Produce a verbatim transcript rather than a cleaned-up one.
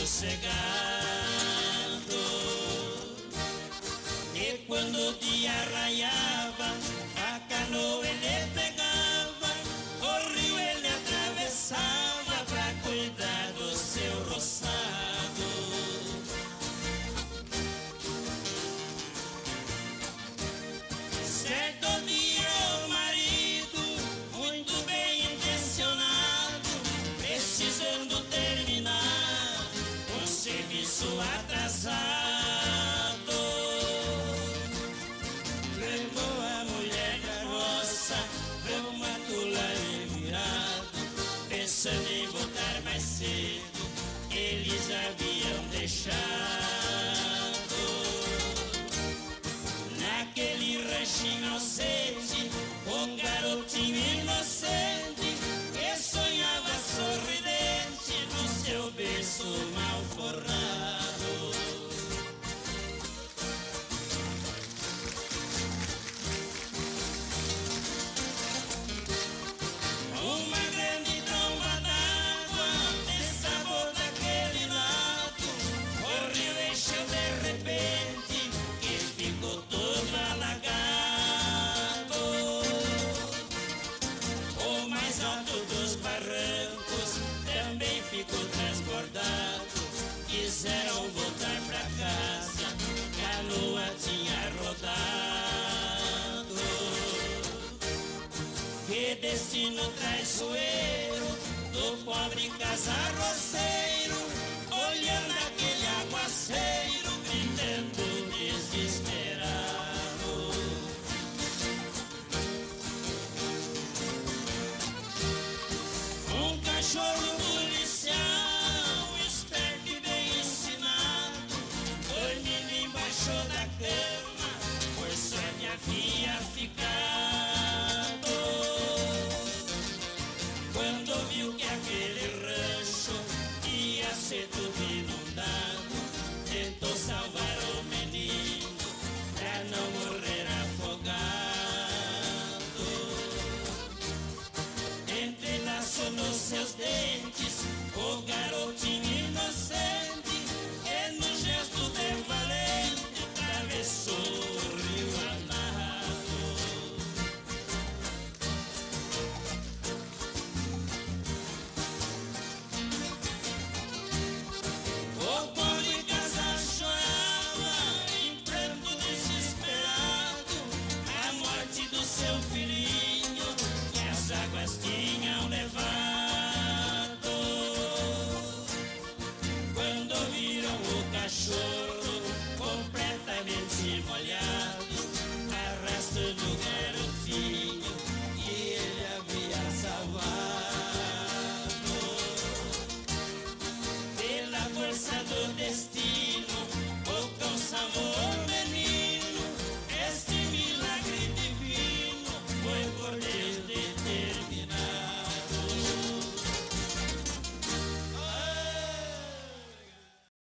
sossegado. E quando o dia raiava, a canoa ele pegava, o rio ele atravessava pra cuidar do seu roçado. Certo dia o marido, muito bem intencionado, precisando terminar um serviço atrasado, levou a mulher da roça pra um mato lá virado, pensando em voltar mais cedo, eles haviam deixado. Naquele ranchinho ausente, um garotinho inocente que sonhava sorridente no seu berço mal forrado. Uma grande tromba d'água desabou daquele lado, o rio encheu de repente e ficou todo alagado. O mais alto dos barrancos também ficou transbordado. Quiseram voltar pra casa, a canoa tinha rodado. Que destino traiçoeiro do pobre casarroceiro, olhando aquele aguaceiro, gritando desesperado. Um cachorro policial, esperto e bem ensinado, dormindo embaixo da cama, por sorte havia ficado. Quando viu que aquele rancho ia ser tudo